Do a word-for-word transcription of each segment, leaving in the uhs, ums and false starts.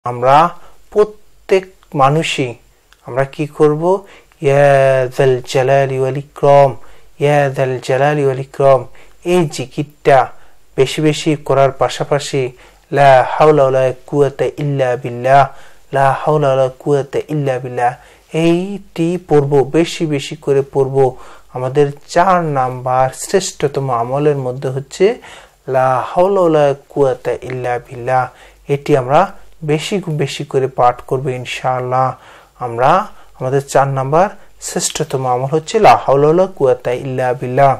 আমরা প্রত্যেক মানুষই আমরা কি করব ইয়া যাল জালালি ওয়াল ইকরাম ইয়া যাল জালালি ওয়াল ইকরাম এই জিকিরটা বেশি বেশি করার পাশাপাশি লা হাওলা ওয়ালা কুওয়াতা ইল্লা বিল্লাহ লা হাওলা ওয়ালা কুওয়াতা ইল্লা বিল্লাহ এইটি পড়ব, বেশি বেশি করে পড়ব। আমাদের চার নাম্বার শ্রেষ্ঠতম আমলের মধ্যে হচ্ছে লা হাওলা ওয়ালা কুওয়াতা ইল্লা বিল্লাহ। এটি আমরা বেশি বেশি করে পাঠ করব ইনশাআল্লাহ। আমরা আমাদের চার নাম্বার শ্রেষ্ঠতম আমল হচ্ছে লা হাওলা ওয়ালা কুওয়াতা ইল্লা বিল্লাহ।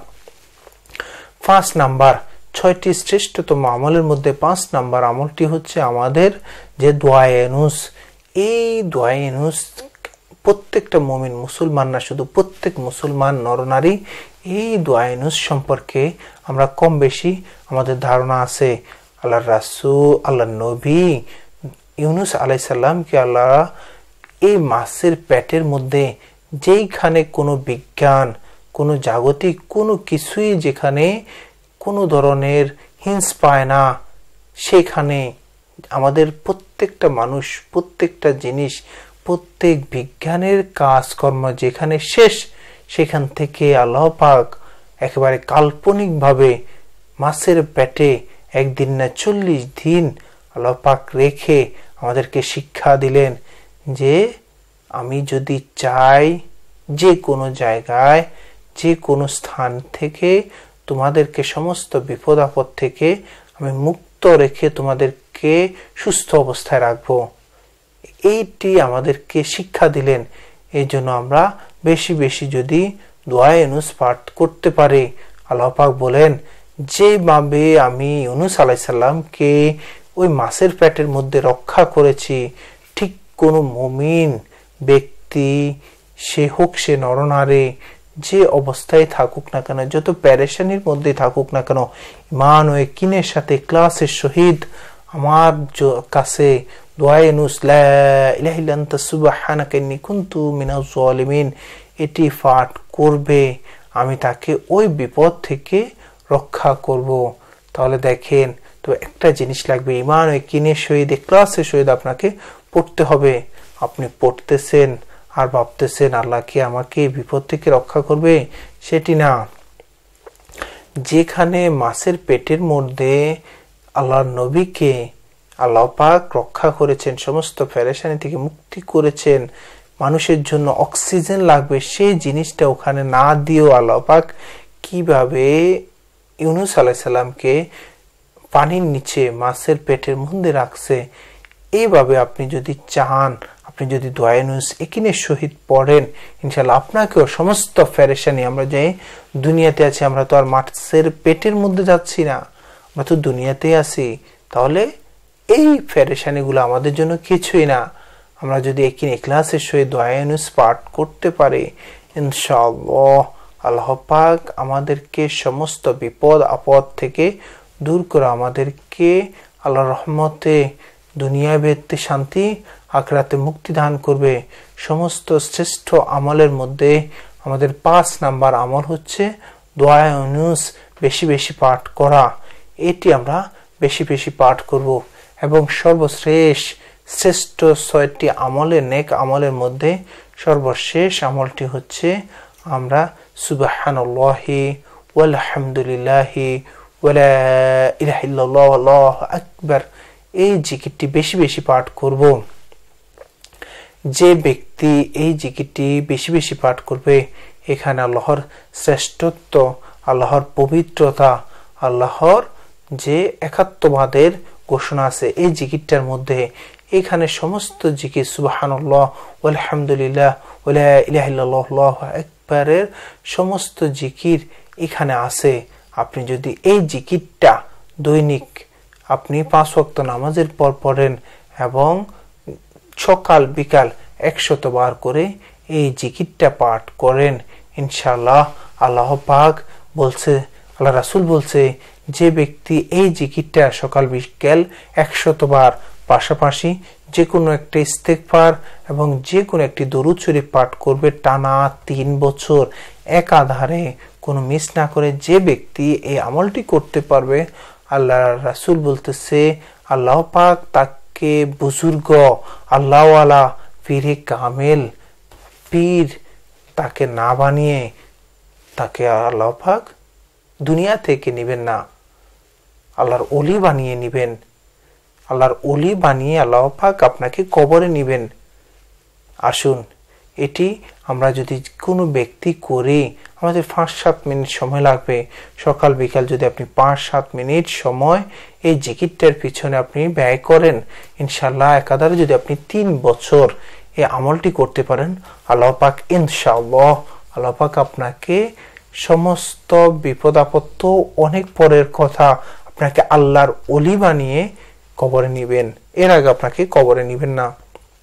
পাঁচ নাম্বার ছয়টি শ্রেষ্ঠতম আমলের মধ্যে পাঁচ নাম্বার আমলটি হচ্ছে আমাদের যে দোয়ায়ে নুস। এই দোয়ায়ে নুস প্রত্যেকটা মুমিন, মুসলমান না শুধু, প্রত্যেক মুসলমান নরনারী এই দোয়ায়ে নুস সম্পর্কে আমরা কম বেশি আমাদের ধারণা আছে। আল্লাহর রাসূল, আল্লাহর নবী ইউনুস আলাইহিস সালামকে আল্লাহ এই মাছের পেটের মধ্যে যেইখানে কোনো বিজ্ঞান, কোনো জাগতিক কোনো কিছুই যেখানে কোনো ধরনের হিংস পায় না, সেখানে আমাদের প্রত্যেকটা মানুষ, প্রত্যেকটা জিনিস, প্রত্যেক বিজ্ঞানের কাজকর্ম যেখানে শেষ, সেখান থেকে আল্লাহ পাক একেবারে কাল্পনিকভাবে মাছের পেটে একদিন না চল্লিশ দিন আল্লাহ পাক রেখে আমাদেরকে শিক্ষা দিলেন যে আমি যদি চাই যে কোনো জায়গায়, যে কোনো স্থান থেকে তোমাদেরকে সমস্ত বিপদ আপদ থেকে আমি মুক্ত রেখে তোমাদেরকে সুস্থ অবস্থায় রাখবো। এইটি আমাদেরকে শিক্ষা দিলেন। এই জন্য আমরা বেশি বেশি যদি দোয়ায়ে নুস পাঠ করতে পারি, আল্লাহ পাক বলেন যেভাবে আমি ইউনুস আলাইহিস সালামকে ওই মাছের পেটের মধ্যে রক্ষা করেছি, ঠিক কোনো মুমিন ব্যক্তি সে হোক সে নরনারী যে অবস্থায় থাকুক না কেন, যত পেরেশানির মধ্যে থাকুক না কেন, ঈমান ও ইয়াকিনের সাথে ক্লাসের সহিত আমার কাছে দোয়ায়ে নুস লা ইলাহা ইল্লা আনতা সুবহানাকা ইন্নী কুনতু মিনাজ জালিমিন এটি পাঠ করবে, আমি তাকে ওই বিপদ থেকে রক্ষা করব। তাহলে দেখেন, তো একটা জিনিস লাগবে, ঈমান ও ইয়াকিনের সহিত ক্লাসের সহিত আপনাকে পড়তে হবে। আপনি পড়তেছেন আর ভাবতেছেন আল্লাহ কি আমাকে বিপদ থেকে রক্ষা করবে, সেটি না। যেখানে মাছের পেটের মধ্যে আল্লাহর নবীকে আল্লাহ পাক রক্ষা করেছেন, সমস্ত পেরেশানি থেকে মুক্তি করেছেন, মানুষের জন্য অক্সিজেন লাগবে, সেই জিনিসটা ওখানে না দিয়েও আল্লাহ পাক কিভাবে ইউনুস আলাইহিস সালামকে পানির নিচে মাছের পেটের মধ্যে রাখছে। এইভাবে আপনি যদি চান, আপনি যদি দোয়ায়ে নুস ইয়াকিনের সহিত পড়েন, ইনশাআল্লাহ আপনাকেও সমস্ত পেরেশানি, আমরা যে দুনিয়াতে আছি, আমরা তো আর মাছের পেটের মধ্যে যাচ্ছি না, আমরা তো দুনিয়াতে আছি, তাহলে এই পেরেশানিগুলো আমাদের জন্য কিছুই না। আমরা যদি ইয়াকিন ইখলাসের সহিত দোয়ায়ে নুস পাঠ করতে পারি, ইনশাআল্লাহ আল্লাহ পাক আমাদেরকে সমস্ত বিপদ আপদ থেকে দূর করে আমাদেরকে আল্লাহর রহমতে দুনিয়া ব্যক্তি শান্তি, আখিরাতে মুক্তি দান করবে। সমস্ত শ্রেষ্ঠ আমলের মধ্যে আমাদের পাঁচ নাম্বার আমল হচ্ছে দোয়ায়ে নুস বেশি বেশি পাঠ করা। এটি আমরা বেশি বেশি পাঠ করব। এবং সর্বশেষ শ্রেষ্ঠ ছয়টি আমলের, নেক আমলের মধ্যে সর্বশেষ আমলটি হচ্ছে আমরা সুবহানাল্লাহি ওয়াল হামদুলিল্লাহি ওয়ালা ইলাহা ইল্লাল্লাহ আল্লাহু আকবার এই জিকিরটি বেশি বেশি পাঠ করব। যে ব্যক্তি এই জিকিরটি বেশি বেশি পাঠ করবে, এখানে আল্লাহর শ্রেষ্ঠত্ব, আল্লাহর পবিত্রতা, আল্লাহর যে একাত্মবাদের ঘোষণা আছে এই জিকিরটার মধ্যে। এখানে সমস্ত জিকির সুবহানাল্লাহ ওয়াল হামদুলিল্লাহ ওয়ালা ইলাহা ইল্লাল্লাহ আল্লাহু আকবারের সমস্ত জিকির এখানে আছে। আপনি যদি এই জিকিরটা দৈনিক আপনি পাঁচ ওয়াক্ত নামাজের পর পড়েন এবং সকাল বিকাল একশত বার করে এই জিকিরটা পাঠ করেন, ইনশাআল্লাহ আল্লাহ পাক বলছে, আল্লাহ রাসূল বলছে, যে ব্যক্তি এই জিকিরটা সকাল বিকাল একশত বার পাশাপাশি যে কোনো একটা ইস্তেগফার এবং যে কোনো একটি দরুদ শরীফ পাঠ করবে টানা তিন বছর একাধারে কোনো মিস না করে, যে ব্যক্তি এই আমলটি করতে পারবে, আল্লাহ রাসূল বলতেছে আল্লাহ পাক তাকে থেকে বুজুর্গ আল্লাহওয়ালা পীরে কামেল পীর তাকে না বানিয়ে তাকে আল্লাহ পাক দুনিয়া থেকে নিবেন না, আল্লাহর ওলি বানিয়ে নিবেন। আল্লাহর ওলি বানিয়ে আল্লাহ পাক আপনাকে কবরে নিবেন। আসুন, এটি আমরা যদি কোনো ব্যক্তি করি, আমাদের পাঁচ সাত মিনিট সময় লাগবে। সকাল বিকাল যদি আপনি পাঁচ সাত মিনিট সময় এই জিকিরটার পিছনে আপনি ব্যয় করেন, ইনশাআল্লাহ একাধারে যদি আপনি তিন বছর এই আমলটি করতে পারেন, আল্লাহ পাক ইনশাআল্লাহ আল্লাহ পাক আপনাকে সমস্ত বিপদ আপদ অনেক পরের কথা আপনাকে আল্লাহর ওলি বানিয়ে কবরে নিবেন। এর আগে আপনাকে কবরে নিবেন না।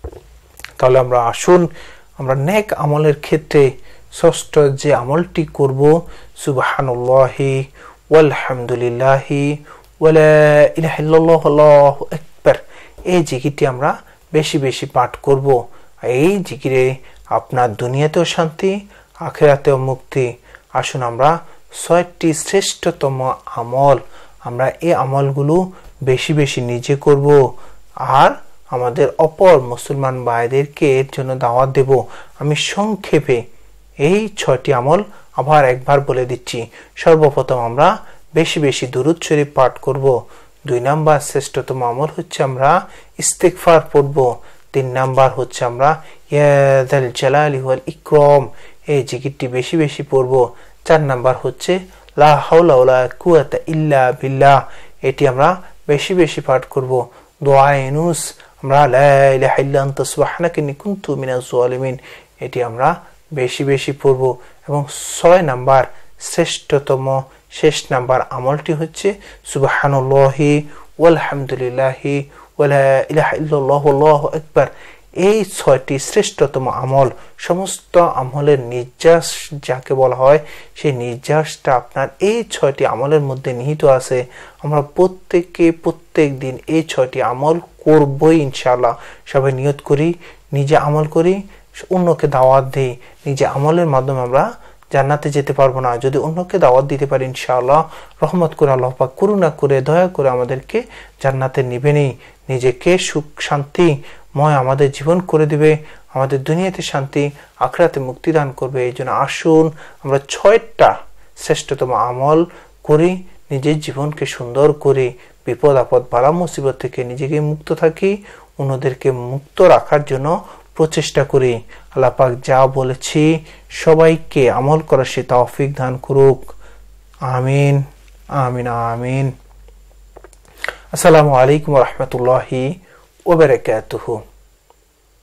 তাহলে আমরা আসুন আমরা নেক আমলের ক্ষেত্রে ষষ্ঠ যে আমলটি করব, সুবহানাল্লাহি ওয়ালহামদুলিল্লাহি ওয়ালা ইলাহা ইল্লাল্লাহু আল্লাহু আকবার, এই জিকিরটি আমরা বেশি বেশি পাঠ করব। এই জিকিরে আপনার দুনিয়াতেও শান্তি, আখিরাতেও মুক্তি। আসুন আমরা ছয়টি শ্রেষ্ঠতম আমল, আমরা এই আমলগুলো বেশি বেশি নিজে করব আর আমাদের অপর মুসলমান ভাইদেরকে এর জন্য দাওয়াত দেব। আমি সংক্ষেপে এই ছয়টি আমল আবার একবার বলে দিচ্ছি। সর্বপ্রথম আমরা বেশি বেশি দুরূদ শরীফ পাঠ করব। দুই নাম্বার শ্রেষ্ঠতম আমল হচ্ছে আমরা ইস্তিগফার পড়ব। তিন নাম্বার হচ্ছে আমরা ইয়া যাল জালালি ওয়াল ইকরাম, এই জিকিরটি বেশি বেশি পড়ব। চার নাম্বার হচ্ছে লা হাওলা ওয়ালা কুওয়াতা ইল্লা বিল্লাহ, এটি আমরা বেশি বেশি পাঠ করব। দোয়া ইউনুস আমরা লা ইলাহা ইল্লা আনতা সুবহানাকা ইন্নী কুনতু মিনাজ জালিমিন, এটি আমরা বেশি বেশি পড়ব। এবং ছয় নাম্বার শ্রেষ্ঠতম শেষ নাম্বার আমলটি হচ্ছে সুবহানাল্লাহি ওয়ালহামদুলিল্লাহি ওয়ালা ইলাহা ইল্লাল্লাহু আল্লাহু আকবার। এই ছয়টি শ্রেষ্ঠতম আমল, সমস্ত আমলের নির্যাস যাকে বলা হয়, সেই নির্যাসটা আপনার এই ছয়টি আমলের মধ্যে নিহিত আছে। আমরা প্রত্যেকে প্রত্যেক দিন এই ছয়টি আমল করবই ইনশাআল্লাহ। সবাই নিয়ত করি, নিজে আমল করি, অন্যকে দাওয়াত দেই। নিজে আমলের মাধ্যমে আমরা জান্নাতে যেতে পারবো না, যদি অন্যকে দাওয়াত দিতে পারি ইনশাআল্লাহ রহমত করে আল্লাহ পাক করুণা করে দয়া করে আমাদেরকে জান্নাতে নিবেনই। নিজেকে সুখ শান্তিময় আমাদের জীবন করে দিবে, আমাদের দুনিয়াতে শান্তি, আখিরাতে মুক্তি দান করবে। এই জন্য আসুন আমরা ছয়টা শ্রেষ্ঠতম আমল করি, নিজের জীবনকে সুন্দর করি, বিপদ আপদ বালা মুসিবত থেকে নিজেকে মুক্ত থাকি, অন্যদেরকে মুক্ত রাখার জন্য প্রচেষ্টা করি। আল্লাহ পাক যা বলেছি সবাইকে আমল করার সে তৌফিক দান করুক। আমিন আমিন আমিন। আসসালামু আলাইকুম ওয়া রাহমাতুল্লাহি ওয়া বারাকাতুহু।